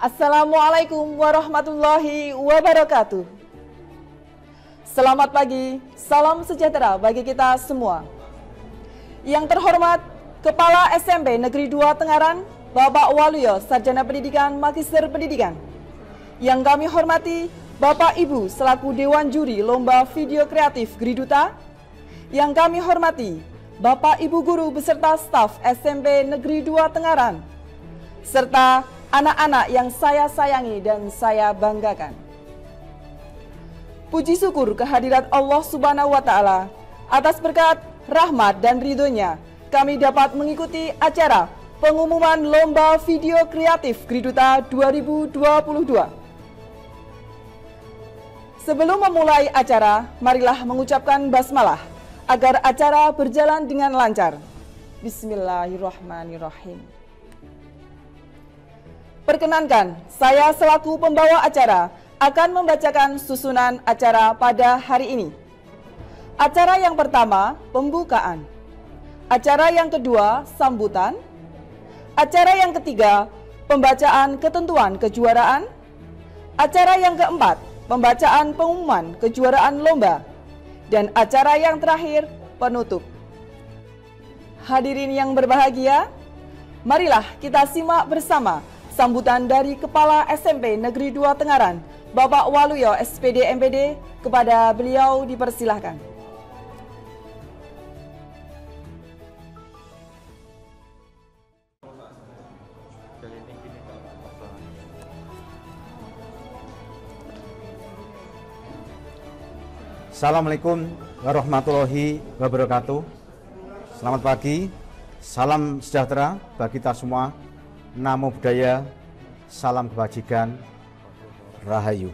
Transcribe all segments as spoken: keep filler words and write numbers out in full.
Assalamualaikum warahmatullahi wabarakatuh. Selamat pagi, salam sejahtera bagi kita semua. Yang terhormat Kepala S M P Negeri dua Tengaran, Bapak Waluyo, Sarjana Pendidikan, Magister Pendidikan. Yang kami hormati Bapak Ibu selaku Dewan Juri Lomba Video Kreatif Griduta. Yang kami hormati Bapak Ibu Guru beserta staf S M P Negeri dua Tengaran, serta anak-anak yang saya sayangi dan saya banggakan. Puji syukur kehadirat Allah Subhanahu wa Ta'ala atas berkat, rahmat dan ridhonya kami dapat mengikuti acara pengumuman Lomba Video Kreatif Griduta dua ribu dua puluh dua. Sebelum memulai acara, marilah mengucapkan basmalah agar acara berjalan dengan lancar. Bismillahirrahmanirrahim. Perkenankan, saya selaku pembawa acara akan membacakan susunan acara pada hari ini. Acara yang pertama, pembukaan. Acara yang kedua, sambutan. Acara yang ketiga, pembacaan ketentuan kejuaraan. Acara yang keempat, pembacaan pengumuman kejuaraan lomba. Dan acara yang terakhir, penutup. Hadirin yang berbahagia, marilah kita simak bersama sambutan dari Kepala S M P Negeri dua Tengaran, Bapak Waluyo S P D M P D. Kepada beliau dipersilahkan. Assalamualaikum warahmatullahi wabarakatuh. Selamat pagi, salam sejahtera bagi kita semua. Namo Buddhaya, salam kebajikan, Rahayu.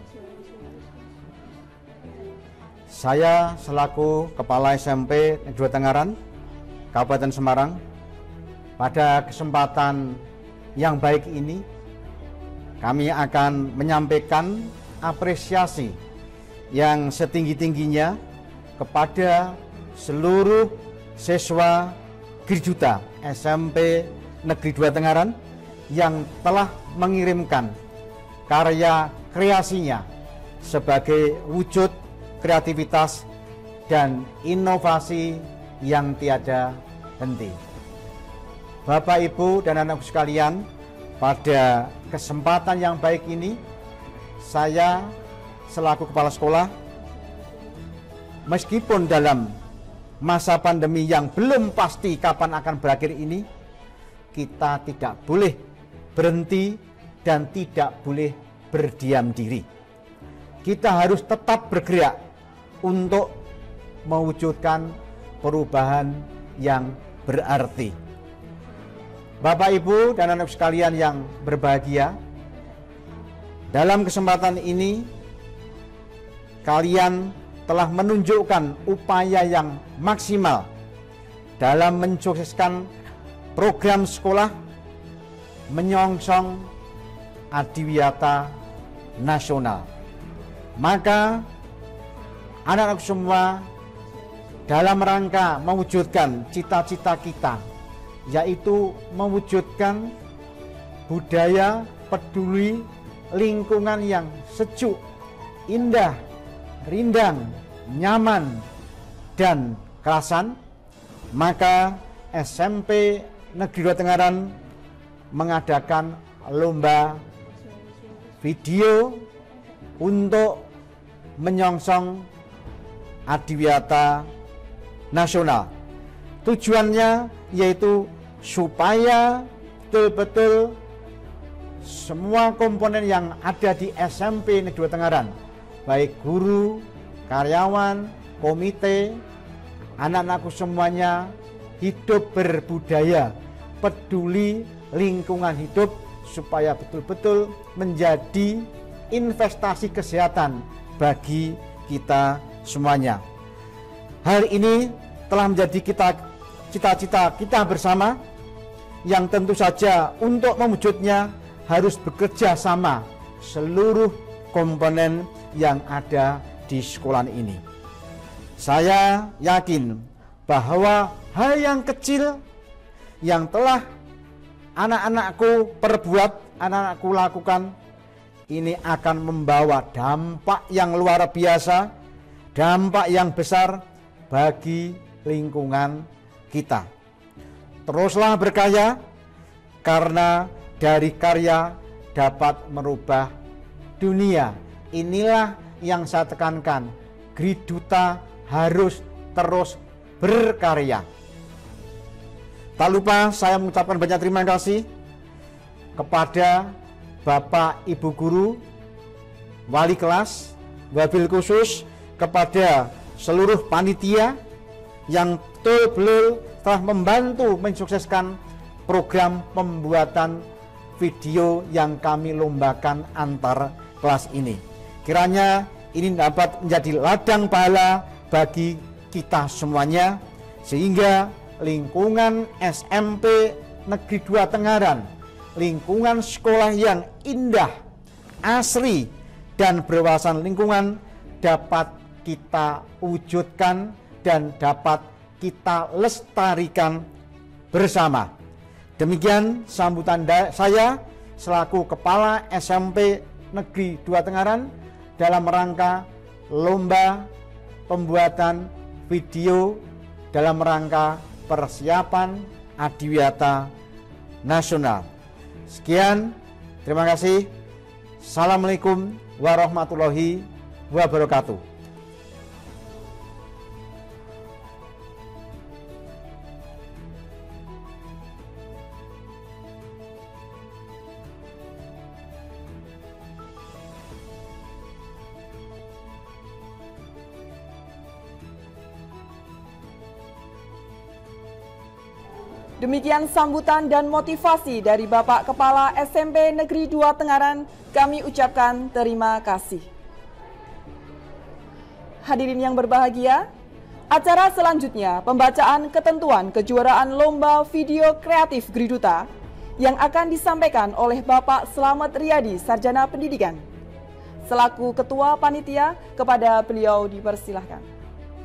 Saya selaku Kepala S M P Negeri dua Tengaran, Kabupaten Semarang, pada kesempatan yang baik ini kami akan menyampaikan apresiasi yang setinggi-tingginya kepada seluruh siswa Griduta S M P Negeri dua Tengaran yang telah mengirimkan karya kreasinya sebagai wujud kreativitas dan inovasi yang tiada henti. Bapak, Ibu, dan anak-anak sekalian, pada kesempatan yang baik ini saya selaku kepala sekolah, meskipun dalam masa pandemi yang belum pasti kapan akan berakhir ini, kita tidak boleh berhenti dan tidak boleh berdiam diri. Kita harus tetap bergerak untuk mewujudkan perubahan yang berarti. Bapak, Ibu, dan anak sekalian yang berbahagia, dalam kesempatan ini kalian telah menunjukkan upaya yang maksimal dalam mensukseskan program sekolah menyongsong adiwiyata nasional. Maka anak-anak semua dalam rangka mewujudkan cita-cita kita, yaitu mewujudkan budaya peduli lingkungan yang sejuk, indah, rindang, nyaman, dan kerasan, maka S M P Negeri dua Tengaran mengadakan lomba video untuk menyongsong adiwiyata nasional. Tujuannya yaitu supaya betul-betul semua komponen yang ada di S M P Negeri dua Tengaran, baik guru, karyawan, komite, anak-anakku semuanya hidup berbudaya, peduli lingkungan hidup, supaya betul-betul menjadi investasi kesehatan bagi kita semuanya. Hal ini telah menjadi kita cita-cita kita bersama, yang tentu saja untuk mewujudnya harus bekerja sama seluruh komponen yang ada di sekolah ini. Saya yakin bahwa hal yang kecil yang telah anak-anakku perbuat, anak-anakku lakukan ini akan membawa dampak yang luar biasa, dampak yang besar bagi lingkungan kita. Teruslah berkarya, karena dari karya dapat merubah dunia. Inilah yang saya tekankan, Griduta harus terus berkarya. Tak lupa saya mengucapkan banyak terima kasih kepada Bapak Ibu Guru, Wali Kelas, Wabil Khusus, kepada seluruh panitia yang betul-betul telah membantu mensukseskan program pembuatan video yang kami lombakan antar kelas ini. Kiranya ini dapat menjadi ladang pahala bagi kita semuanya, sehingga lingkungan S M P Negeri dua Tengaran, lingkungan sekolah yang indah, asri, dan berwawasan lingkungan dapat kita wujudkan dan dapat kita lestarikan bersama. Demikian sambutan saya selaku Kepala S M P Negeri dua Tengaran dalam rangka lomba pembuatan video dalam rangka persiapan Adiwiyata Nasional. Sekian, terima kasih. Assalamualaikum warahmatullahi wabarakatuh. Demikian sambutan dan motivasi dari Bapak Kepala S M P Negeri dua Tengaran, kami ucapkan terima kasih. Hadirin yang berbahagia, acara selanjutnya pembacaan ketentuan kejuaraan Lomba Video Kreatif Griduta yang akan disampaikan oleh Bapak Slamet Riyadi, Sarjana Pendidikan. Selaku Ketua Panitia, kepada beliau dipersilahkan.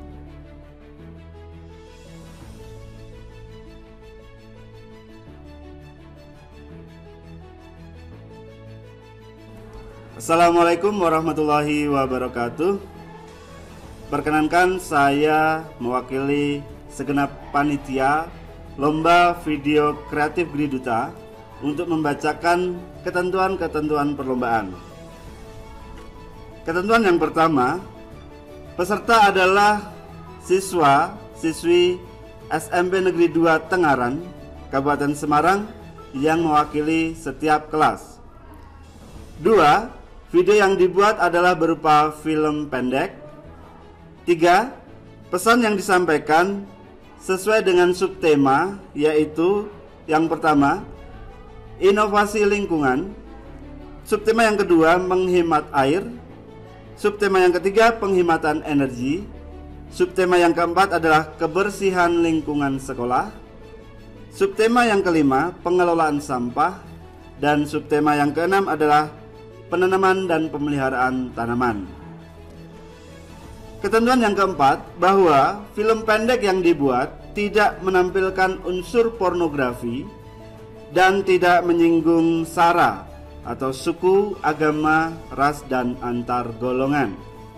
Assalamualaikum warahmatullahi wabarakatuh. Perkenankan saya mewakili segenap panitia Lomba Video Kreatif Griduta untuk membacakan ketentuan-ketentuan perlombaan. Ketentuan yang pertama, peserta adalah siswa-siswi S M P Negeri dua Tengaran, Kabupaten Semarang yang mewakili setiap kelas. Dua, video yang dibuat adalah berupa film pendek. Tiga, pesan yang disampaikan sesuai dengan subtema, yaitu yang pertama, inovasi lingkungan. Subtema yang kedua, menghemat air. Subtema yang ketiga, penghematan energi. Subtema yang keempat adalah kebersihan lingkungan sekolah. Subtema yang kelima, pengelolaan sampah. Dan subtema yang keenam adalah penanaman dan pemeliharaan tanaman. Ketentuan yang keempat, bahwa film pendek yang dibuat tidak menampilkan unsur pornografi dan tidak menyinggung sara atau suku, agama, ras, dan antar golongan.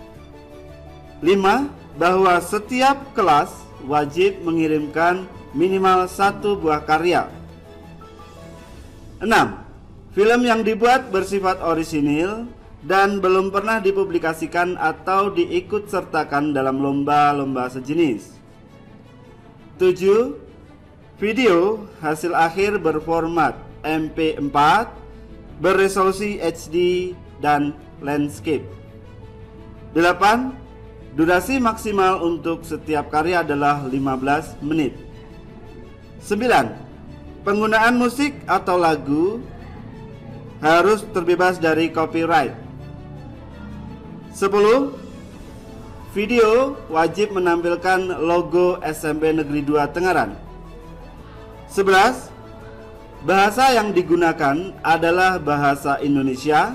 Lima, bahwa setiap kelas wajib mengirimkan minimal satu buah karya. Enam, film yang dibuat bersifat orisinil dan belum pernah dipublikasikan atau diikutsertakan dalam lomba-lomba sejenis. Tujuh, video hasil akhir berformat M P empat, berresolusi H D dan landscape. Delapan, durasi maksimal untuk setiap karya adalah lima belas menit. Sembilan, penggunaan musik atau lagu harus terbebas dari copyright. Sepuluh, video wajib menampilkan logo S M P Negeri dua Tengaran. Sebelas, bahasa yang digunakan adalah bahasa Indonesia.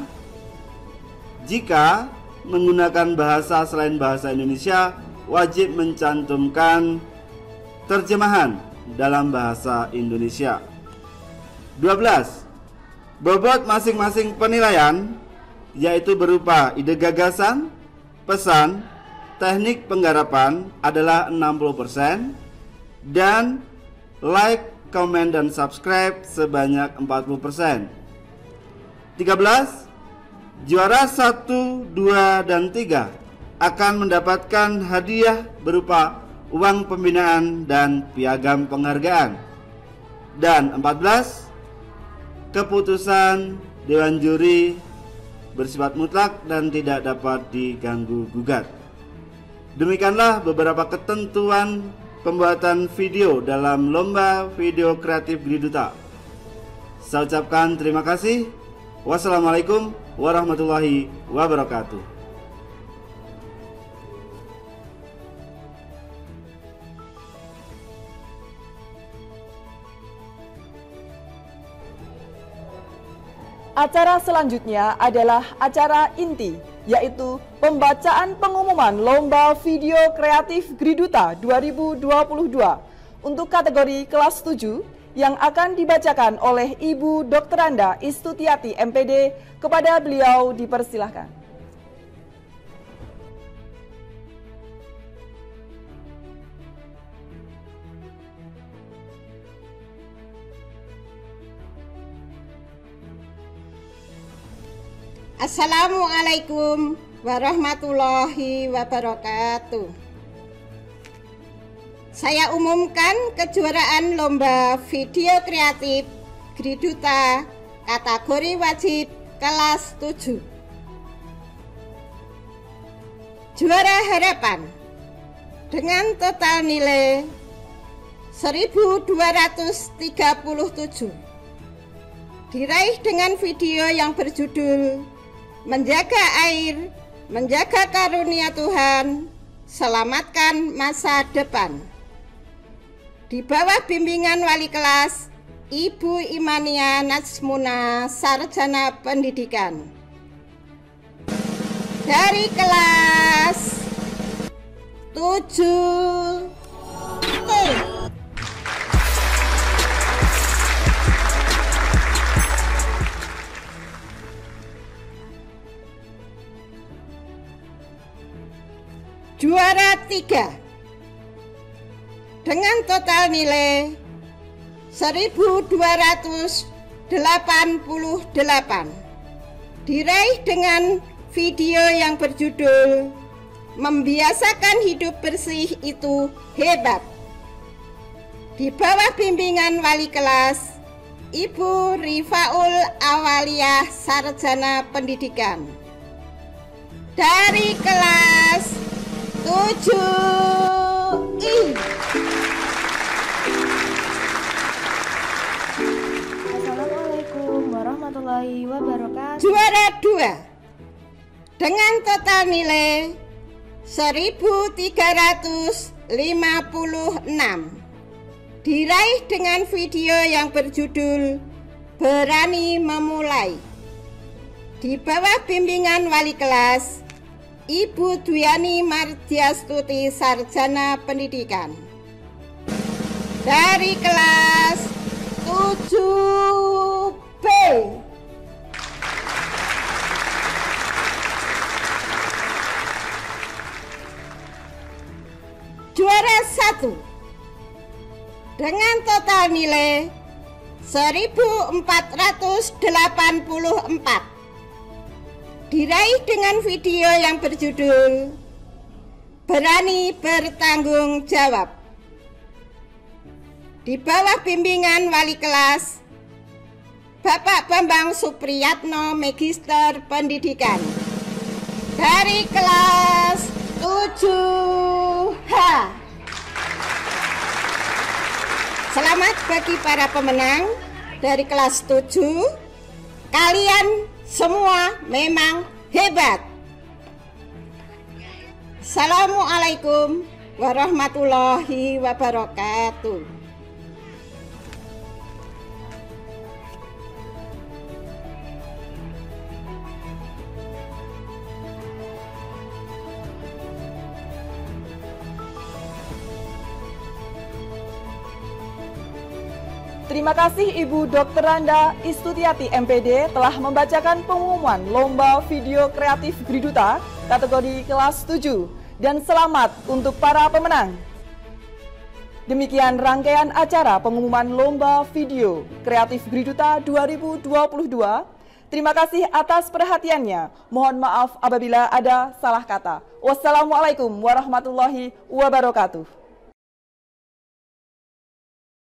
Jika menggunakan bahasa selain bahasa Indonesia, wajib mencantumkan terjemahan dalam bahasa Indonesia. Dua belas, bobot masing-masing penilaian yaitu berupa ide gagasan, pesan, teknik penggarapan adalah enam puluh persen, dan like, comment, dan subscribe sebanyak empat puluh persen. tiga belas. Juara satu, dua, dan tiga akan mendapatkan hadiah berupa uang pembinaan dan piagam penghargaan. Dan empat belas. Keputusan Dewan Juri bersifat mutlak dan tidak dapat diganggu gugat. Demikianlah beberapa ketentuan pembuatan video dalam Lomba Video Kreatif Griduta. Saya ucapkan terima kasih. Wassalamualaikum warahmatullahi wabarakatuh. Acara selanjutnya adalah acara inti, yaitu pembacaan pengumuman Lomba Video Kreatif Griduta dua ribu dua puluh dua untuk kategori kelas tujuh yang akan dibacakan oleh Ibu Doktor Anda Istutiati M P D. Kepada beliau dipersilahkan. Assalamualaikum warahmatullahi wabarakatuh. Saya umumkan kejuaraan Lomba Video Kreatif Griduta kategori wajib kelas tujuh. Juara harapan dengan total nilai seribu dua ratus tiga puluh tujuh diraih dengan video yang berjudul Menjaga Air, Menjaga Karunia Tuhan, Selamatkan Masa Depan. Di bawah bimbingan wali kelas Ibu Imania Najmuna, Sarjana Pendidikan. Dari kelas tujuh T. Juara tiga dengan total nilai seribu dua ratus delapan puluh delapan diraih dengan video yang berjudul Membiasakan Hidup Bersih Itu Hebat. Di bawah bimbingan wali kelas Ibu Rifaul Awaliyah, Sarjana Pendidikan. Dari kelas tujuh I. Assalamualaikum warahmatullahi wabarakatuh. Juara dua dengan total nilai seribu tiga ratus lima puluh enam diraih dengan video yang berjudul Berani Memulai. Di bawah bimbingan wali kelas Ibu Dwiani Mardiastuti, Sarjana Pendidikan. Dari kelas tujuh B. Juara satu dengan total nilai seribu empat ratus delapan puluh empat diraih dengan video yang berjudul Berani Bertanggung Jawab. Di bawah bimbingan wali kelas Bapak Bambang Supriyatno, Magister Pendidikan. Dari kelas tujuh H. Selamat bagi para pemenang dari kelas tujuh. Kalian semua memang hebat. Assalamualaikum warahmatullahi wabarakatuh. Terima kasih Ibu Dokter Randa Istutiati M P D telah membacakan pengumuman Lomba Video Kreatif Griduta kategori kelas tujuh dan selamat untuk para pemenang. Demikian rangkaian acara pengumuman Lomba Video Kreatif Griduta dua ribu dua puluh dua. Terima kasih atas perhatiannya. Mohon maaf apabila ada salah kata. Wassalamualaikum warahmatullahi wabarakatuh.